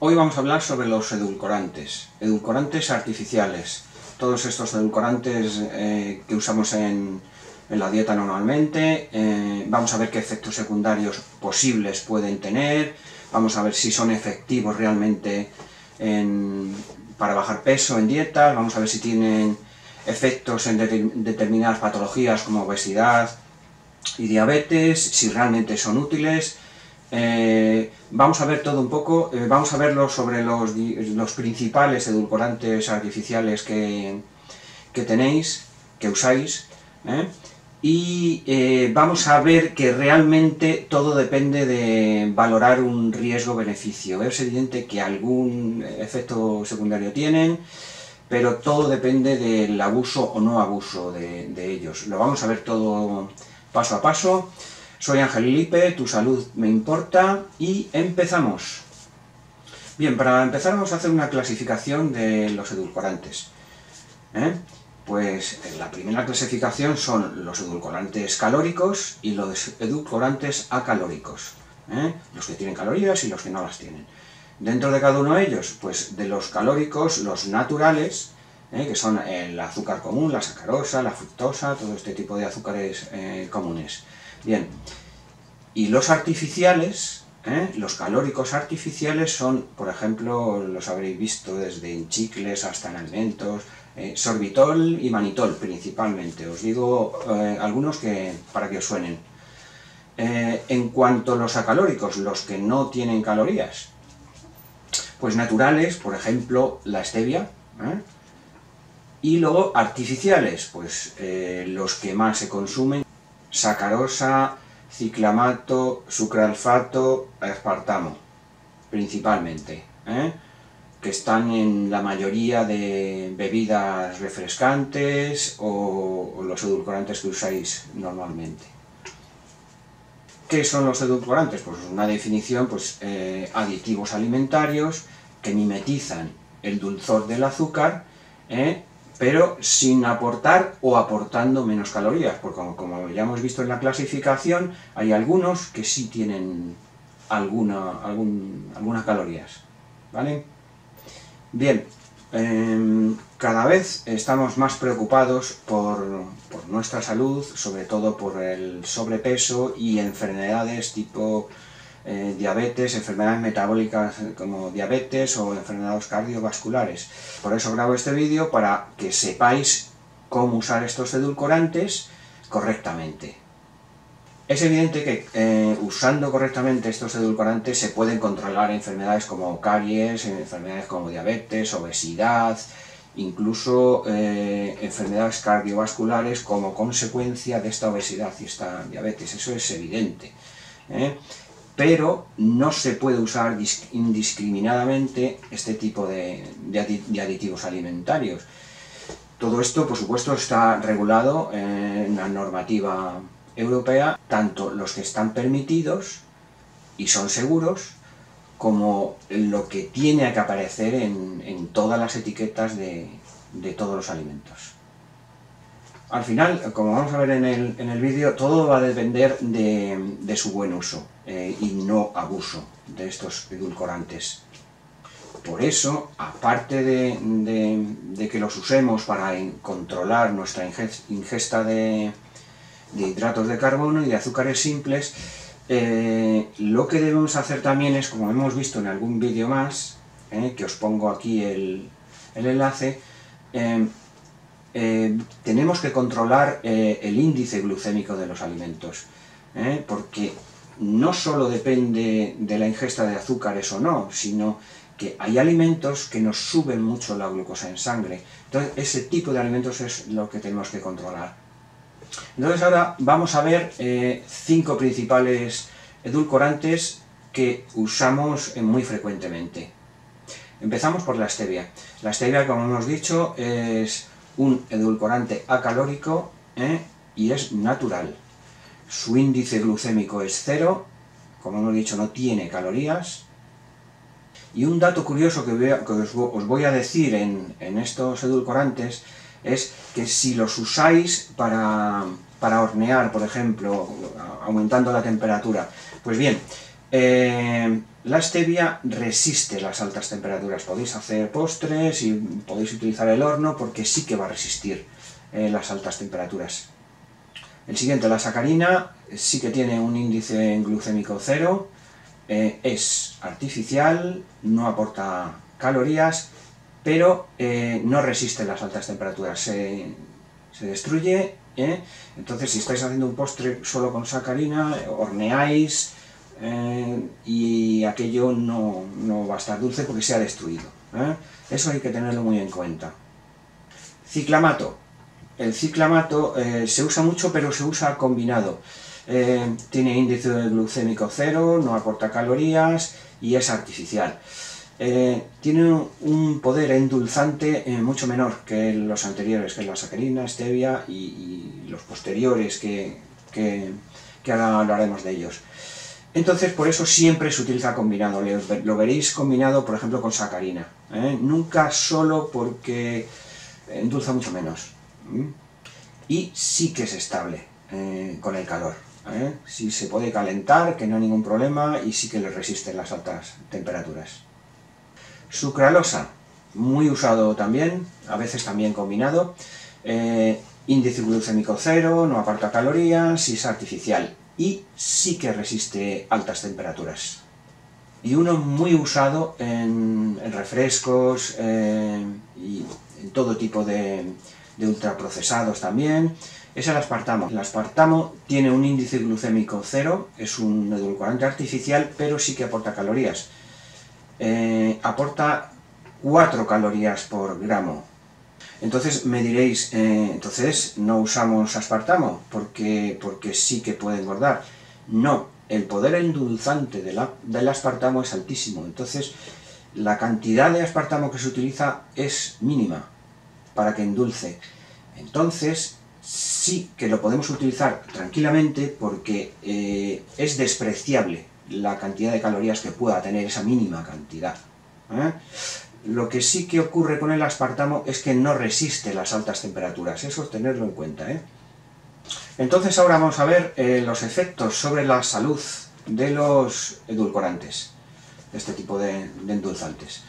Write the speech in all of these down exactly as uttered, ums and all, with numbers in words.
Hoy vamos a hablar sobre los edulcorantes, edulcorantes artificiales, todos estos edulcorantes eh, que usamos en, en la dieta normalmente. Eh, vamos a ver qué efectos secundarios posibles pueden tener, vamos a ver si son efectivos realmente en, para bajar peso en dietas, vamos a ver si tienen efectos en de, determinadas patologías como obesidad y diabetes, si realmente son útiles. Eh, vamos a ver todo un poco, eh, vamos a verlo sobre los, los principales edulcorantes artificiales que, que tenéis, que usáis, ¿eh? y eh, vamos a ver que realmente todo depende de valorar un riesgo-beneficio. Es evidente que algún efecto secundario tienen, pero todo depende del abuso o no abuso de, de ellos. Lo vamos a ver todo paso a paso. Soy Ángel Lipe, tu salud me importa, y empezamos. Bien, para empezar vamos a hacer una clasificación de los edulcorantes. ¿Eh? Pues la primera clasificación son los edulcorantes calóricos y los edulcorantes acalóricos. ¿Eh? Los que tienen calorías y los que no las tienen. Dentro de cada uno de ellos, pues de los calóricos, los naturales, ¿eh? que son el azúcar común, la sacarosa, la fructosa, todo este tipo de azúcares eh, comunes. Bien, y los artificiales, ¿eh? los calóricos artificiales son, por ejemplo, los habréis visto desde en chicles hasta en alimentos, eh, sorbitol y manitol principalmente. Os digo eh, algunos que para que os suenen. Eh, en cuanto a los acalóricos, los que no tienen calorías, pues naturales, por ejemplo, la stevia, ¿eh? y luego artificiales, pues eh, los que más se consumen, sacarosa, ciclamato, sucralfato, aspartamo, principalmente, ¿eh? que están en la mayoría de bebidas refrescantes o, o los edulcorantes que usáis normalmente. ¿Qué son los edulcorantes? Pues una definición, pues eh, aditivos alimentarios que mimetizan el dulzor del azúcar, ¿eh? pero sin aportar o aportando menos calorías, porque como, como ya hemos visto en la clasificación, hay algunos que sí tienen alguna, algún, algunas calorías, ¿vale? Bien, eh, cada vez estamos más preocupados por, por nuestra salud, sobre todo por el sobrepeso y enfermedades tipo Eh, diabetes, enfermedades metabólicas como diabetes o enfermedades cardiovasculares. Por eso grabo este vídeo, para que sepáis cómo usar estos edulcorantes correctamente. Es evidente que eh, usando correctamente estos edulcorantes se pueden controlar enfermedades como caries, enfermedades como diabetes, obesidad, incluso eh, enfermedades cardiovasculares como consecuencia de esta obesidad y esta diabetes. Eso es evidente, ¿eh? Pero no se puede usar indiscriminadamente este tipo de, de, de aditivos alimentarios. Todo esto, por supuesto, está regulado en la normativa europea, tanto los que están permitidos y son seguros, como lo que tiene que aparecer en, en todas las etiquetas de, de todos los alimentos. Al final, como vamos a ver en el, en el vídeo, todo va a depender de, de su buen uso eh, y no abuso de estos edulcorantes. Por eso, aparte de, de, de que los usemos para controlar nuestra ingesta de, de hidratos de carbono y de azúcares simples, eh, lo que debemos hacer también es, como hemos visto en algún vídeo más, eh, que os pongo aquí el, el enlace, eh, Eh, tenemos que controlar eh, el índice glucémico de los alimentos, ¿eh? porque no solo depende de la ingesta de azúcares o no, sino que hay alimentos que nos suben mucho la glucosa en sangre. Entonces, ese tipo de alimentos es lo que tenemos que controlar. Entonces, ahora vamos a ver eh, cinco principales edulcorantes que usamos muy frecuentemente. Empezamos por la stevia. La stevia, como hemos dicho, es un edulcorante acalórico, ¿eh? y es natural. Su índice glucémico es cero, como hemos dicho, no tiene calorías. Y un dato curioso que, voy a, que os, os voy a decir en, en estos edulcorantes es que si los usáis para, para hornear, por ejemplo, aumentando la temperatura, pues bien, eh, La stevia resiste las altas temperaturas. Podéis hacer postres y podéis utilizar el horno porque sí que va a resistir eh, las altas temperaturas. El siguiente, la sacarina, sí que tiene un índice glucémico cero, eh, es artificial, no aporta calorías, pero eh, no resiste las altas temperaturas, se, se destruye, ¿eh? Entonces si estáis haciendo un postre solo con sacarina, horneáis, eh, y aquello no, no va a estar dulce porque se ha destruido, ¿eh? Eso hay que tenerlo muy en cuenta. Ciclamato. El ciclamato eh, se usa mucho, pero se usa combinado. Eh, tiene índice glucémico cero, no aporta calorías y es artificial. Eh, tiene un poder endulzante eh, mucho menor que los anteriores, que es la sacarina, stevia y, y los posteriores, que, que, que ahora hablaremos de ellos. Entonces, por eso siempre se utiliza combinado. Lo veréis combinado, por ejemplo, con sacarina, ¿eh? Nunca solo, porque endulza mucho menos. Y sí que es estable eh, con el calor, ¿eh? Sí se puede calentar, que no hay ningún problema, y sí que le resisten las altas temperaturas. Sucralosa, muy usado también, a veces también combinado, eh, índice glucémico cero, no aporta calorías y es artificial, y sí que resiste altas temperaturas. Y uno muy usado en, en refrescos eh, y en todo tipo de, de ultraprocesados también, es el aspartamo. El aspartamo tiene un índice glucémico cero, es un edulcorante artificial, pero sí que aporta calorías. Eh, aporta cuatro calorías por gramo. Entonces me diréis, eh, entonces no usamos aspartamo porque, porque sí que puede engordar. No, el poder endulzante de la, del aspartamo es altísimo, entonces la cantidad de aspartamo que se utiliza es mínima para que endulce. Entonces sí que lo podemos utilizar tranquilamente porque eh, es despreciable la cantidad de calorías que pueda tener esa mínima cantidad, ¿eh? Lo que sí que ocurre con el aspartamo es que no resiste las altas temperaturas, eso es tenerlo en cuenta, ¿eh? Entonces ahora vamos a ver eh, los efectos sobre la salud de los edulcorantes, de este tipo de, de endulzantes.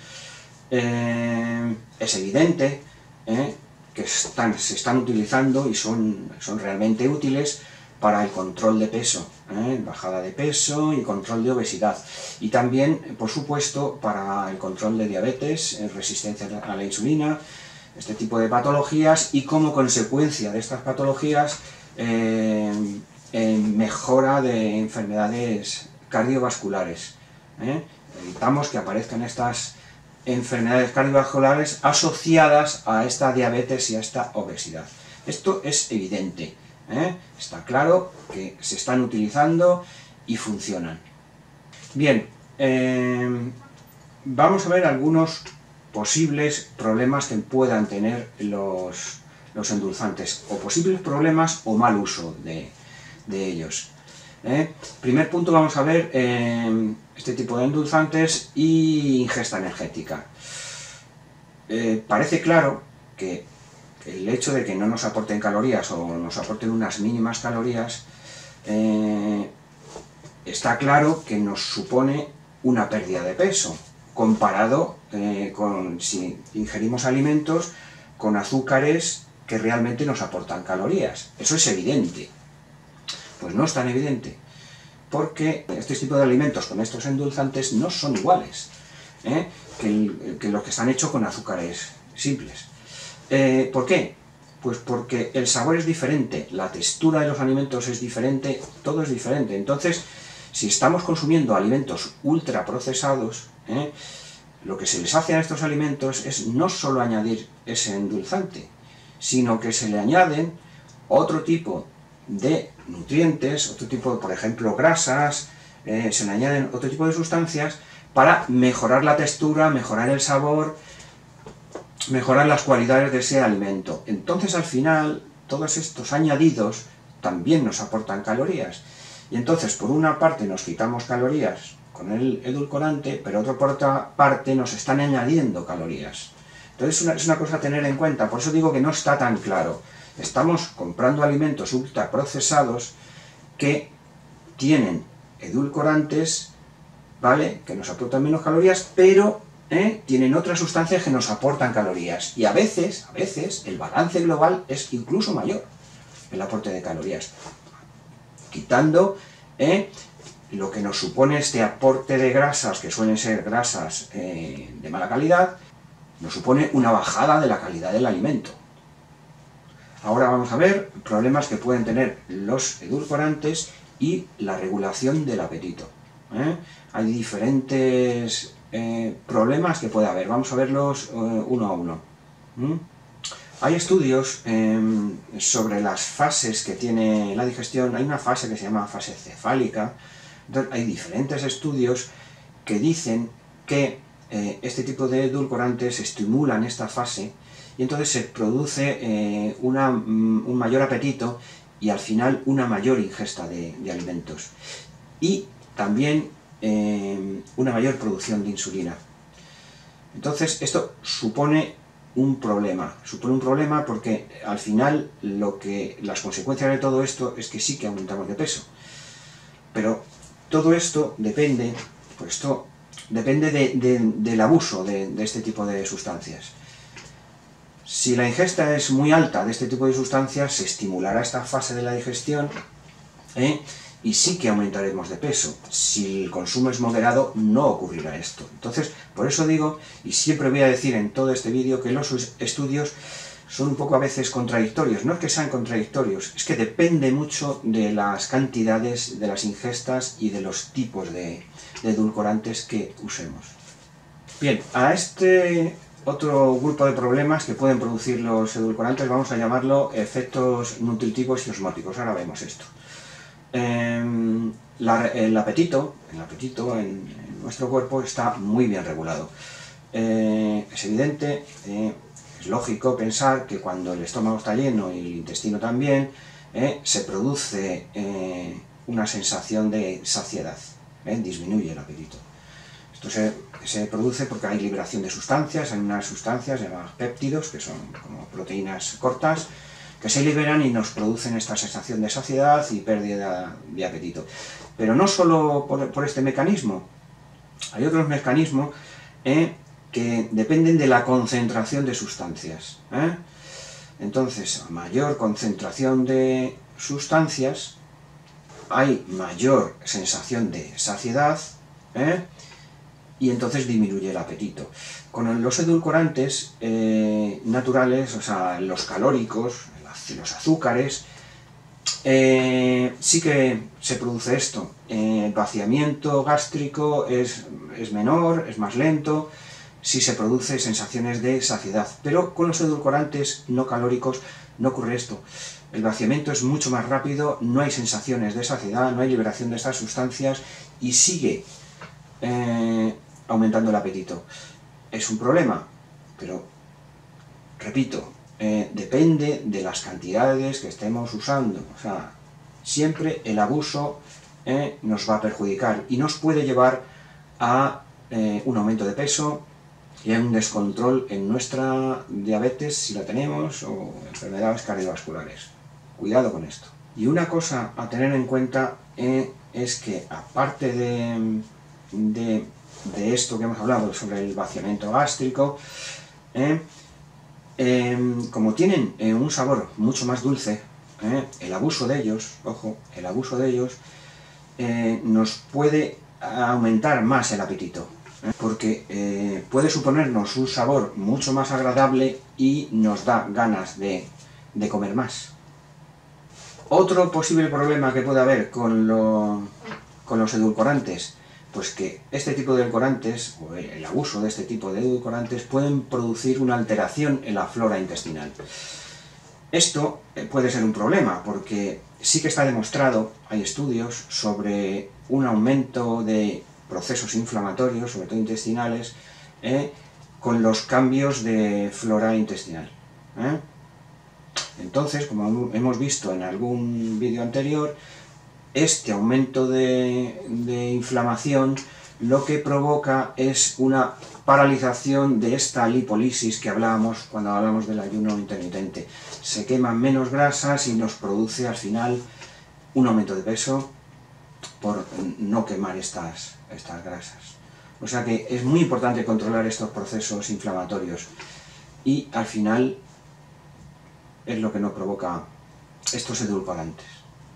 Eh, es evidente eh, que están, se están utilizando y son, son realmente útiles para el control de peso, ¿eh? bajada de peso y control de obesidad. Y también, por supuesto, para el control de diabetes, resistencia a la insulina, este tipo de patologías, y como consecuencia de estas patologías, eh, eh, mejora de enfermedades cardiovasculares. ¿eh? Evitamos que aparezcan estas enfermedades cardiovasculares asociadas a esta diabetes y a esta obesidad. Esto es evidente. ¿Eh? Está claro que se están utilizando y funcionan. Bien, eh, vamos a ver algunos posibles problemas que puedan tener los, los endulzantes, o posibles problemas o mal uso de, de ellos. ¿Eh? Primer punto, vamos a ver eh, este tipo de endulzantes y ingesta energética. Eh, parece claro que el hecho de que no nos aporten calorías o nos aporten unas mínimas calorías, eh, está claro que nos supone una pérdida de peso, comparado eh, con si ingerimos alimentos con azúcares que realmente nos aportan calorías. Eso es evidente. Pues no es tan evidente, porque este tipo de alimentos con estos endulzantes no son iguales ¿eh? que, el, que los que están hechos con azúcares simples. Eh, ¿Por qué? Pues porque el sabor es diferente, la textura de los alimentos es diferente, todo es diferente. Entonces, si estamos consumiendo alimentos ultraprocesados, ¿eh? lo que se les hace a estos alimentos es no solo añadir ese endulzante, sino que se le añaden otro tipo de nutrientes, otro tipo, por ejemplo, grasas, eh, se le añaden otro tipo de sustancias para mejorar la textura, mejorar el sabor, mejorar las cualidades de ese alimento. Entonces, al final, todos estos añadidos también nos aportan calorías. Y entonces, por una parte, nos quitamos calorías con el edulcorante, pero por otra parte nos están añadiendo calorías. Entonces, es una, es una cosa a tener en cuenta. Por eso digo que no está tan claro. Estamos comprando alimentos ultraprocesados que tienen edulcorantes ¿vale? Que nos aportan menos calorías, pero ¿eh? tienen otras sustancias que nos aportan calorías. Y a veces, a veces, el balance global es incluso mayor, el aporte de calorías. Quitando ¿eh? lo que nos supone este aporte de grasas, que suelen ser grasas eh, de mala calidad, nos supone una bajada de la calidad del alimento. Ahora vamos a ver problemas que pueden tener los edulcorantes y la regulación del apetito. ¿eh? Hay diferentes eh, problemas que puede haber. Vamos a verlos eh, uno a uno. ¿Mm? Hay estudios eh, sobre las fases que tiene la digestión. Hay una fase que se llama fase cefálica. Entonces, hay diferentes estudios que dicen que eh, este tipo de edulcorantes estimulan esta fase y entonces se produce eh, una, un mayor apetito y al final una mayor ingesta de, de alimentos. Y también eh, una mayor producción de insulina. Entonces esto supone un problema, supone un problema porque al final lo que, las consecuencias de todo esto es que sí que aumentamos de peso. Pero todo esto depende, pues esto depende de, de, del abuso de, de este tipo de sustancias. Si la ingesta es muy alta de este tipo de sustancias, se estimulará esta fase de la digestión ¿eh? y sí que aumentaremos de peso. Si el consumo es moderado, no ocurrirá esto. Entonces, por eso digo, y siempre voy a decir en todo este vídeo, que los estudios son un poco a veces contradictorios. No es que sean contradictorios, es que depende mucho de las cantidades, de las ingestas y de los tipos de, de edulcorantes que usemos. Bien, a este otro grupo de problemas que pueden producir los edulcorantes vamos a llamarlo efectos nutritivos y osmóticos. Ahora vemos esto. Eh, la, el apetito, el apetito en, en nuestro cuerpo está muy bien regulado. Eh, es evidente, eh, es lógico pensar que cuando el estómago está lleno y el intestino también, eh, se produce eh, una sensación de saciedad, eh, disminuye el apetito. Esto se, se produce porque hay liberación de sustancias, hay unas sustancias llamadas péptidos, que son como proteínas cortas, que se liberan y nos producen esta sensación de saciedad y pérdida de apetito. Pero no solo por, por este mecanismo, hay otros mecanismos eh, que dependen de la concentración de sustancias. ¿eh? Entonces, a mayor concentración de sustancias, hay mayor sensación de saciedad, ¿eh? y entonces disminuye el apetito. Con los edulcorantes eh, naturales, o sea, los calóricos, los azúcares, eh, sí que se produce esto. Eh, el vaciamiento gástrico es, es menor, es más lento, sí se produce sensaciones de saciedad, pero con los edulcorantes no calóricos no ocurre esto. El vaciamiento es mucho más rápido, no hay sensaciones de saciedad, no hay liberación de estas sustancias y sigue eh, aumentando el apetito. Es un problema, pero, repito, eh, depende de las cantidades que estemos usando. O sea, siempre el abuso eh, nos va a perjudicar y nos puede llevar a eh, un aumento de peso y a un descontrol en nuestra diabetes, si la tenemos, o enfermedades cardiovasculares. Cuidado con esto. Y una cosa a tener en cuenta eh, es que, aparte de, de de esto que hemos hablado sobre el vaciamiento gástrico, eh, eh, como tienen eh, un sabor mucho más dulce, eh, el abuso de ellos, ojo, el abuso de ellos eh, nos puede aumentar más el apetito, eh, porque eh, puede suponernos un sabor mucho más agradable y nos da ganas de, de comer más. Otro posible problema que puede haber con, lo, con los edulcorantes, pues que este tipo de edulcorantes, o el abuso de este tipo de edulcorantes, pueden producir una alteración en la flora intestinal. Esto puede ser un problema, porque sí que está demostrado, hay estudios sobre un aumento de procesos inflamatorios, sobre todo intestinales, eh, con los cambios de flora intestinal. ¿eh? Entonces, como hemos visto en algún vídeo anterior, este aumento de, de inflamación lo que provoca es una paralización de esta lipólisis que hablábamos cuando hablamos del ayuno intermitente. Se queman menos grasas y nos produce al final un aumento de peso por no quemar estas, estas grasas. O sea que es muy importante controlar estos procesos inflamatorios y al final es lo que nos provoca estos edulcorantes.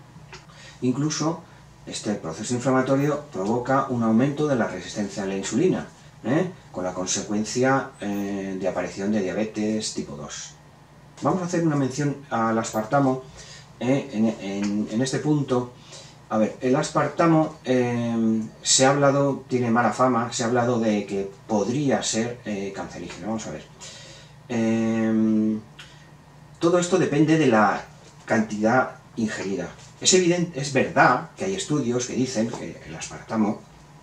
Incluso este proceso inflamatorio provoca un aumento de la resistencia a la insulina, ¿eh? con la consecuencia eh, de aparición de diabetes tipo dos. Vamos a hacer una mención al aspartamo eh, en, en, en este punto. A ver, el aspartamo eh, se ha hablado, tiene mala fama, se ha hablado de que podría ser eh, cancerígeno. Vamos a ver. Eh, todo esto depende de la cantidad ingerida. Es evidente, es verdad que hay estudios que dicen que el aspartamo,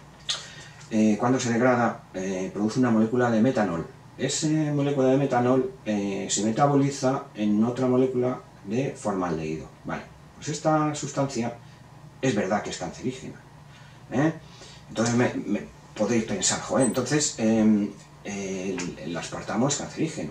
eh, cuando se degrada, eh, produce una molécula de metanol. Esa molécula de metanol eh, se metaboliza en otra molécula de formaldehído. Vale, pues esta sustancia es verdad que es cancerígena. ¿eh? Entonces me, me podéis pensar, joder, entonces eh, el, el aspartamo es cancerígeno.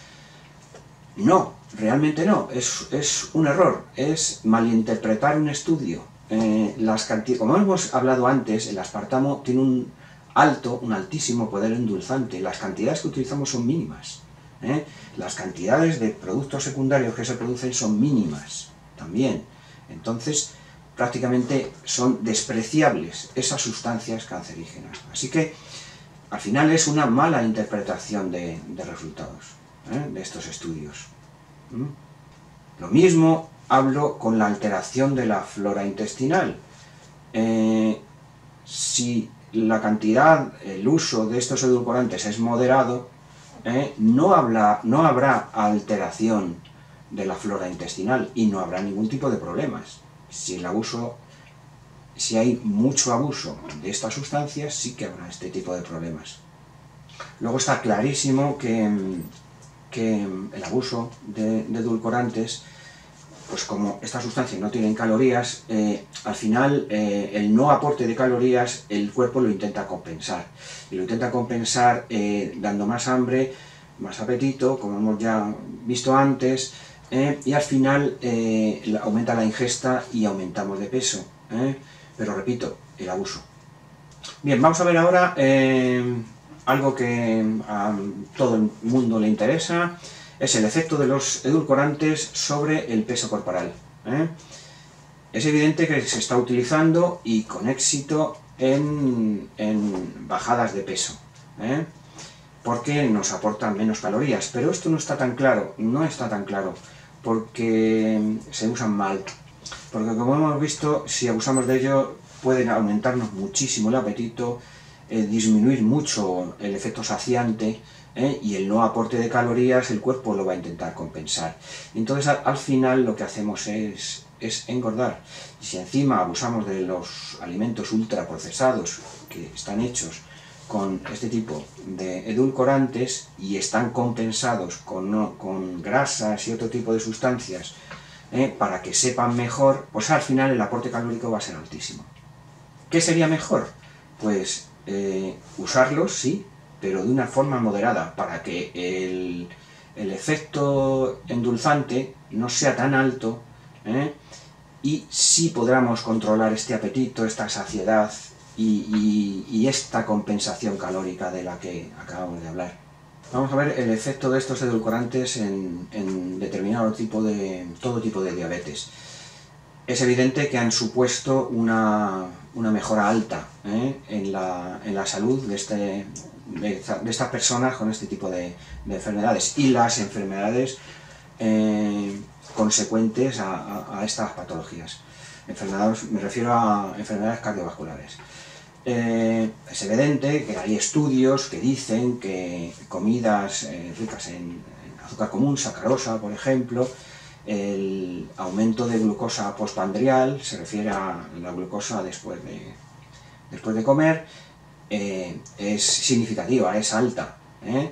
No, realmente no, es, es un error, es malinterpretar un estudio. Eh, las cantidades, como hemos hablado antes, el aspartamo tiene un alto, un altísimo poder endulzante. Las cantidades que utilizamos son mínimas. ¿eh? Las cantidades de productos secundarios que se producen son mínimas también. Entonces, prácticamente son despreciables esas sustancias cancerígenas. Así que, al final es una mala interpretación de, de resultados, ¿eh? de estos estudios. ¿Mm? Lo mismo hablo con la alteración de la flora intestinal. Eh, si la cantidad, el uso de estos edulcorantes es moderado, eh, no, habla, no habrá alteración de la flora intestinal y no habrá ningún tipo de problemas. Si el abuso, si hay mucho abuso de estas sustancias, sí que habrá este tipo de problemas. Luego está clarísimo que, que el abuso de, de edulcorantes, pues como estas sustancias no tienen calorías, eh, al final eh, el no aporte de calorías el cuerpo lo intenta compensar. Y lo intenta compensar eh, dando más hambre, más apetito, como hemos ya visto antes, eh, y al final eh, aumenta la ingesta y aumentamos de peso. Eh, pero repito, el abuso. Bien, vamos a ver ahora eh, algo que a todo el mundo le interesa. Es el efecto de los edulcorantes sobre el peso corporal. ¿eh? Es evidente que se está utilizando y con éxito en, en bajadas de peso, ¿eh? porque nos aportan menos calorías, pero esto no está tan claro, no está tan claro, porque se usan mal, porque como hemos visto, si abusamos de ello pueden aumentarnos muchísimo el apetito, eh, disminuir mucho el efecto saciante, ¿Eh? y el no aporte de calorías el cuerpo lo va a intentar compensar. Entonces al, al final lo que hacemos es, es engordar. Y si encima abusamos de los alimentos ultraprocesados que están hechos con este tipo de edulcorantes y están compensados con, no, con grasas y otro tipo de sustancias ¿eh? para que sepan mejor, pues al final el aporte calórico va a ser altísimo. ¿Qué sería mejor? Pues eh, usarlos, sí, pero de una forma moderada, para que el, el efecto endulzante no sea tan alto, ¿eh? y sí podamos controlar este apetito, esta saciedad y, y, y esta compensación calórica de la que acabamos de hablar. Vamos a ver el efecto de estos edulcorantes en, en determinado tipo de, todo tipo de diabetes. Es evidente que han supuesto una, una mejora alta ¿eh? en, la, en la salud de este De, de estas personas con este tipo de, de enfermedades y las enfermedades eh, consecuentes a, a, a estas patologías. Enfermedades, me refiero a enfermedades cardiovasculares. Eh, es evidente que hay estudios que dicen que comidas eh, ricas en, en azúcar común, sacarosa, por ejemplo, el aumento de glucosa postprandial, se refiere a la glucosa después de, después de comer, Eh, es significativa, es alta. ¿eh?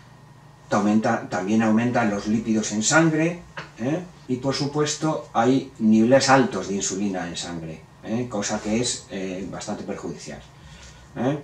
Aumenta, también aumentan los lípidos en sangre ¿eh? y por supuesto hay niveles altos de insulina en sangre, ¿eh? cosa que es eh, bastante perjudicial. ¿eh?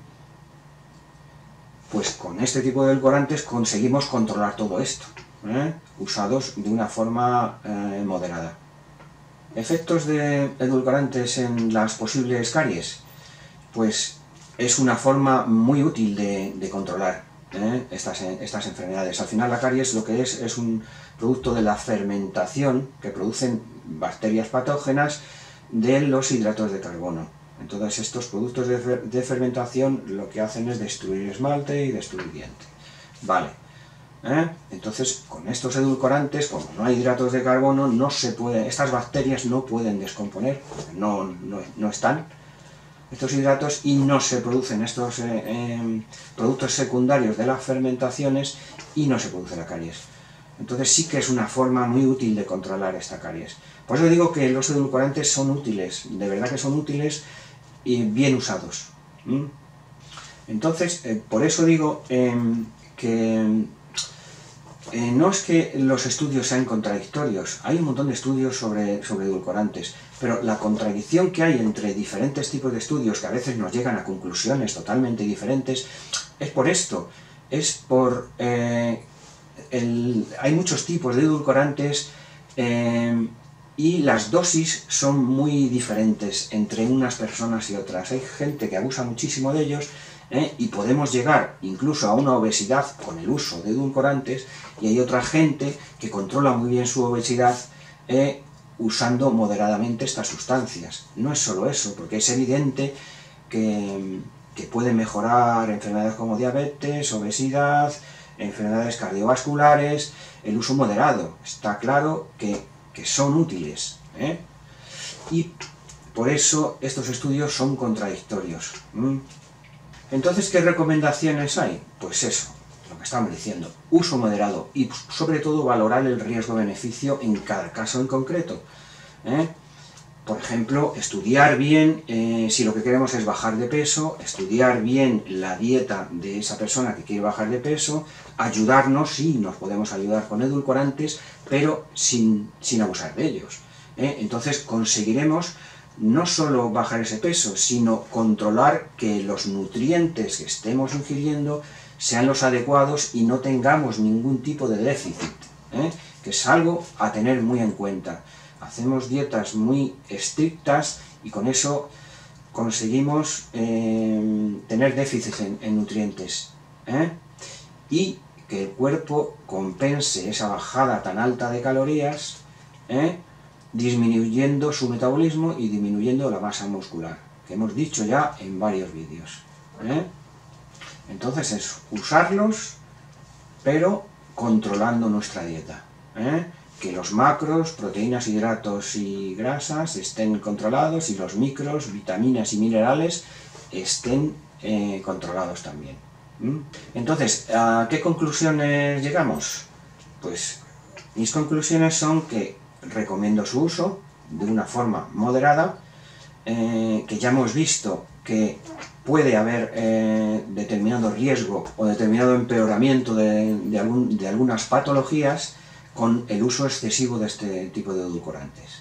Pues con este tipo de edulcorantes conseguimos controlar todo esto, ¿eh? usados de una forma eh, moderada. Efectos de edulcorantes en las posibles caries. Pues es una forma muy útil de, de controlar ¿eh? estas, estas enfermedades. Al final la caries lo que es es un producto de la fermentación que producen bacterias patógenas de los hidratos de carbono. Entonces estos productos de, fer de fermentación lo que hacen es destruir esmalte y destruir diente. Vale. ¿Eh? Entonces, con estos edulcorantes, como no hay hidratos de carbono, no se puede, estas bacterias no pueden descomponer, no, no, no están estos hidratos y no se producen estos eh, eh, productos secundarios de las fermentaciones y no se produce la caries. Entonces sí que es una forma muy útil de controlar esta caries. Por eso digo que los edulcorantes son útiles, de verdad que son útiles y bien usados. ¿Mm? Entonces, eh, por eso digo eh, que Eh, no es que los estudios sean contradictorios, hay un montón de estudios sobre, sobre edulcorantes, pero la contradicción que hay entre diferentes tipos de estudios que a veces nos llegan a conclusiones totalmente diferentes, es por esto, es por... Eh, el, hay muchos tipos de edulcorantes eh, y las dosis son muy diferentes entre unas personas y otras. Hay gente que abusa muchísimo de ellos, ¿Eh? y podemos llegar incluso a una obesidad con el uso de edulcorantes, y hay otra gente que controla muy bien su obesidad eh, usando moderadamente estas sustancias. No es solo eso, porque es evidente que, que puede mejorar enfermedades como diabetes, obesidad, enfermedades cardiovasculares, el uso moderado. Está claro que, que son útiles, ¿eh? y por eso estos estudios son contradictorios. ¿Mm? Entonces, ¿qué recomendaciones hay? Pues eso, lo que estamos diciendo, uso moderado y sobre todo valorar el riesgo-beneficio en cada caso en concreto. ¿eh? Por ejemplo, estudiar bien eh, si lo que queremos es bajar de peso, estudiar bien la dieta de esa persona que quiere bajar de peso, ayudarnos, sí, nos podemos ayudar con edulcorantes, pero sin, sin abusar de ellos. ¿eh? Entonces conseguiremos no solo bajar ese peso, sino controlar que los nutrientes que estemos ingiriendo sean los adecuados y no tengamos ningún tipo de déficit, ¿eh? que es algo a tener muy en cuenta. Hacemos dietas muy estrictas y con eso conseguimos eh, tener déficit en, en nutrientes, ¿eh? y que el cuerpo compense esa bajada tan alta de calorías, ¿eh? disminuyendo su metabolismo y disminuyendo la masa muscular, que hemos dicho ya en varios vídeos. ¿eh? Entonces es usarlos, pero controlando nuestra dieta. ¿eh? Que los macros, proteínas, hidratos y grasas estén controlados y los micros, vitaminas y minerales estén eh, controlados también. ¿Mm? Entonces, ¿a qué conclusiones llegamos? Pues mis conclusiones son que recomiendo su uso de una forma moderada, eh, que ya hemos visto que puede haber eh, determinado riesgo o determinado empeoramiento de, de, algún, de algunas patologías con el uso excesivo de este tipo de edulcorantes.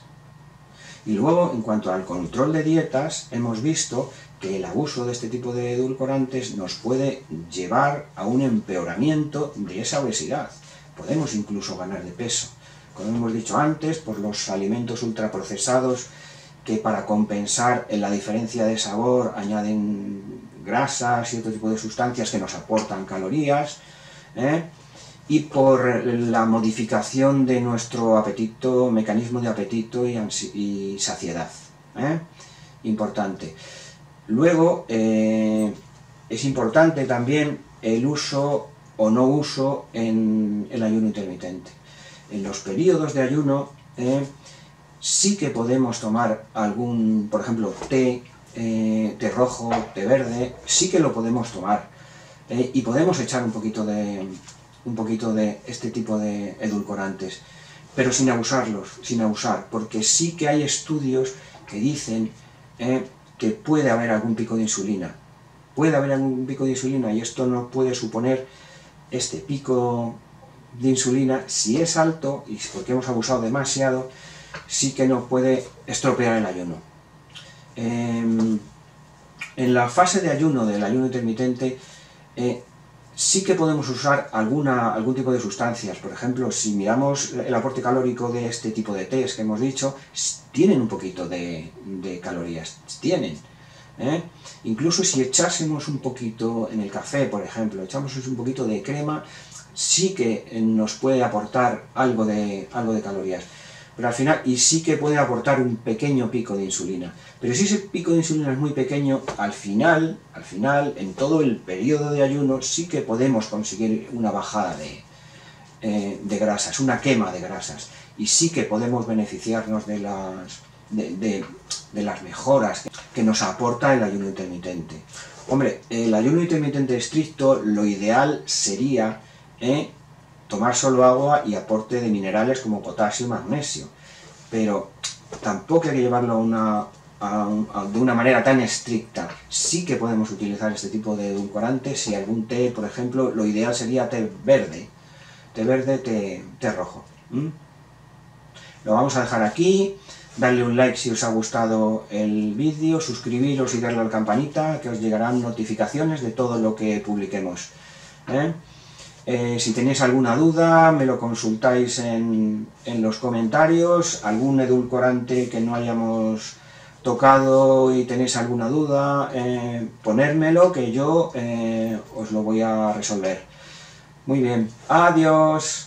Y luego, en cuanto al control de dietas, hemos visto que el abuso de este tipo de edulcorantes nos puede llevar a un empeoramiento de esa obesidad. Podemos incluso ganar de peso. Como hemos dicho antes, por los alimentos ultraprocesados que para compensar la diferencia de sabor añaden grasas y otro tipo de sustancias que nos aportan calorías, ¿eh? y por la modificación de nuestro apetito, mecanismo de apetito y, y saciedad. ¿eh? Importante. Luego, eh, es importante también el uso o no uso en el ayuno intermitente. En los periodos de ayuno eh, sí que podemos tomar algún, por ejemplo, té, eh, té rojo, té verde, sí que lo podemos tomar. Eh, y podemos echar un poquito de... un poquito de este tipo de edulcorantes, pero sin abusarlos, sin abusar, porque sí que hay estudios que dicen eh, que puede haber algún pico de insulina, puede haber algún pico de insulina y esto no puede suponer este pico de insulina, si es alto y porque hemos abusado demasiado, sí que nos puede estropear el ayuno. Eh, en la fase de ayuno, del ayuno intermitente, eh, Sí que podemos usar alguna, algún tipo de sustancias. Por ejemplo, si miramos el aporte calórico de este tipo de tés que hemos dicho, tienen un poquito de, de calorías, tienen. ¿eh? Incluso si echásemos un poquito en el café, por ejemplo, echamos un poquito de crema, sí que nos puede aportar algo de, algo de calorías. Pero al final, y sí que puede aportar un pequeño pico de insulina. Pero si ese pico de insulina es muy pequeño, al final, al final, en todo el periodo de ayuno, sí que podemos conseguir una bajada de, eh, de grasas, una quema de grasas. Y sí que podemos beneficiarnos de las, de, de, de las mejoras que nos aporta el ayuno intermitente. Hombre, el ayuno intermitente estricto, lo ideal sería eh, tomar solo agua y aporte de minerales como potasio y magnesio, pero tampoco hay que llevarlo a una, a un, a, de una manera tan estricta. Sí que podemos utilizar este tipo de edulcorantes. Si algún té, por ejemplo, lo ideal sería té verde, té verde, té, té rojo. ¿Mm? Lo vamos a dejar aquí. Darle un like si os ha gustado el vídeo, suscribiros y darle a la campanita, que os llegarán notificaciones de todo lo que publiquemos. ¿eh? Eh, si tenéis alguna duda, me lo consultáis en, en los comentarios. Algún edulcorante que no hayamos tocado y tenéis alguna duda, eh, ponérmelo, que yo eh, os lo voy a resolver. Muy bien, adiós.